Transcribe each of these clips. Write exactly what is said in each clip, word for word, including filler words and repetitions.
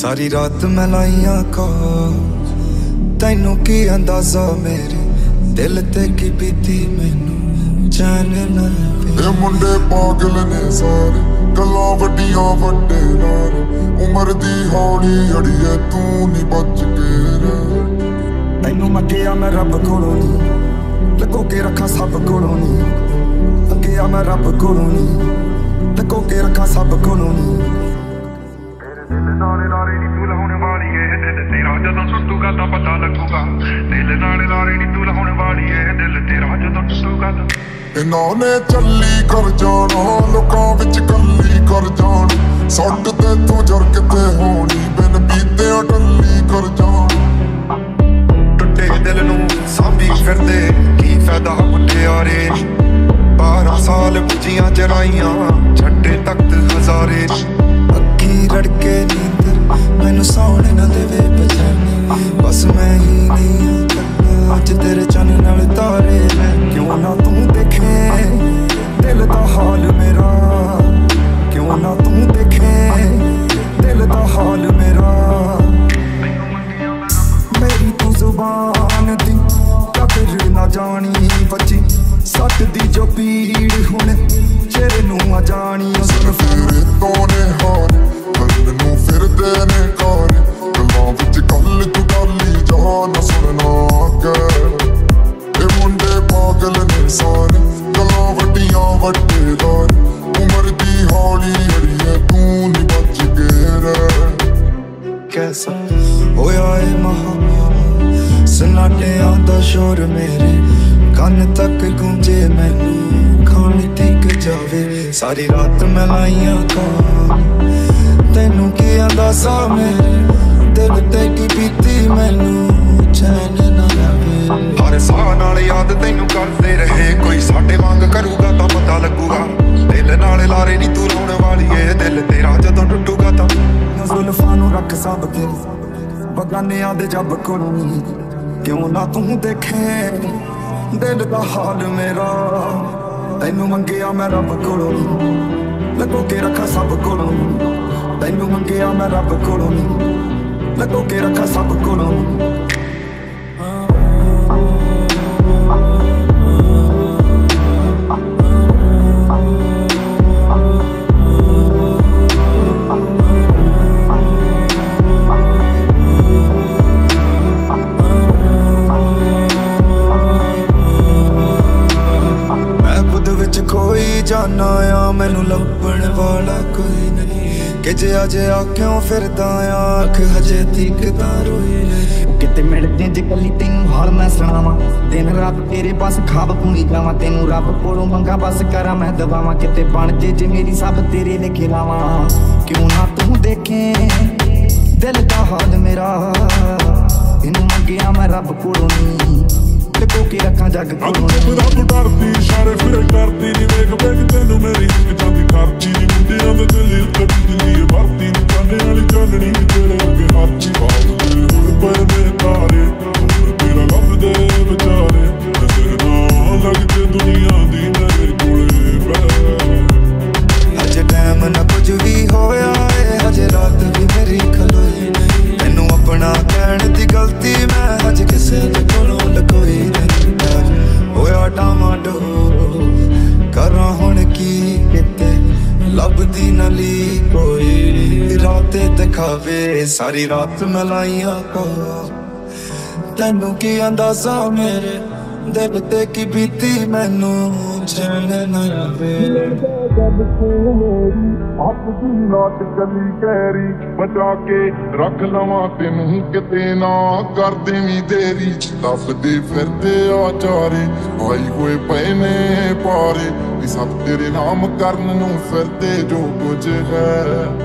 सारी रात मैं लाइया कॉल तैनू की अंदाजा मेरे दिल ते की बीती मैनू चैन ना ए मुंडे पागल ने सारे गल्लां वड्डियां वड्डे नाल उमर दी हौली अड़िए तू नहीं बच के रह तैनू मंगिया मैं रब कोलों नी लगो के रखा सब कोलों नी मंगिया मैं रब कोलों नी लगो के रखा सब कोलों नी नाले लारे नी तू लाने वाली है दिल तेरा जदों टुटूगा तां पता लगूगा दिल नाले लारे नी तू लाने वाली है दिल तेरा जदों टुटूगा तां इन्हां ने चली कर जाना लोकां विच कल्ली कर जान सट ते तू जर किते होनी बिन बीते टल्ली कर जान टुटे दिल नूं सांभी फिरदे की फायदा मुटियारे बारह साल बुझियां जराइयां छड्डे तख्त हजारे अखी रड़के नींदर मैनू सौने ना देवे बचाने बस मैं ही नहीं करना अज तेरे चन नाल तारे मैं क्यों ना तू देखे दिल दा हाल मेरा क्यों ना तू देखे दिल दा हाल मेरा मेरी तू जुबान दी कदर ना जानी बची सट दी जो पीड़ हुण चेहरे नू आ जानी तेरे तोने हार मैनू फिरदे ने कार गल्लां विच गल तू गली जा ना सुनना कर ए मुंडे पागल ने सारे गल्लां वड्डियां वड्डे नाल उमर दी हौली अड़िए तू नहीं बच के रह कैसा होया ए महा सन्नाटियां दा शोर मेरे कान तक गूंजे मैनू खाने तक जावे सारी रात मैं लाइया कॉल तैनू की अंदाजा मेरे दिल ते की बीती मैनू चैन ना आवे हर साह नाल याद तैनू करदे रहे कोई साडे वांग करूगा तां पता लगूगा दिल नाल लारे नी तू लाने वाली है दिल तेरा जदों टुटूगा तां जुल्फां नू रख सब के बगानियां दे जब कोलों क्यों ना तू देखे दिल दा हाल मेरा तैनू मंगिया मैं रब कोलों लगो के रखा सब कोलों तैनू मंगिया मैं रब कोलों लगो के रखा सब कोलों कोई जाना आ मैनू लभण वाला कोई नहीं कि जे अज आ क्यों फिरदा आ अख हजे तीकदा रोई किते मिलदे ज कली तेनू हाल मैं सुनावां दिन रात तेरे पास खाब पूरी जावां तेनू रब कोलों मंगा बस करा मैं दबावां किते बन जे जे मेरी सब तेरे लिखे लावां क्यों ना तू देखे दिल दा हाल मेरा तेनू मंगिया मैं रब कोलों लगो के रखा जग कोलों रब डरदी इशारे फिरे करदी नी वेख वेख तेनू मेरी हिक जांदी खर्ची नी मुंडियां दे दिल कदी दिल्ली भरती नी जाने वाली चाननी तेरे अगे हाथी बाल हुण पर में तारे तेरा लभदे विचारे तेरे नाल लगदे दुनिया दी मेरे कोले बह अज टाइम ना कुछ भी होया है अज रात भी मेरी खलोई मैनू अपना कहण दी गलती मैं अज किसे दे कोलों लकोई होया टामाडो करा हुण की किते लभदी नली कोई राते दिखावे सारी रात मैं लाइया कॉल तैनू की अंदाजा मेरे दिल ते की बीती मैनू चैन ना आवे नाट कली कैरी बचा के रख लवां तेनू किते ना कर देवीं देरी लभदे फिरदे आचारे आई होए पए ने पारे सब तेरे नाम करन नूं फिरदे जो कुछ है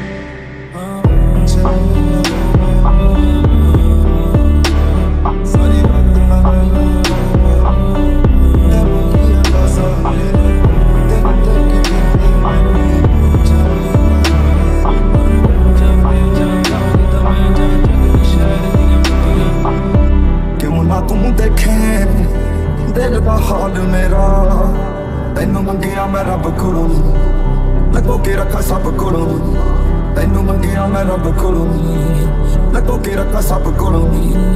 दिल दा हाल मेरा तैनू मंगिया मैं रब कोलों लगो के रखा सब कोलों ਤੈਨੂੰ ਮੰਗਿਆ ਮੈਂ ਰੱਬ ਕੋਲੋਂ ਨੀ, ਲੱਗੋ ਕੇ ਰੱਖਾ ਸਭ ਕੋਲੋਂ ਨੀ।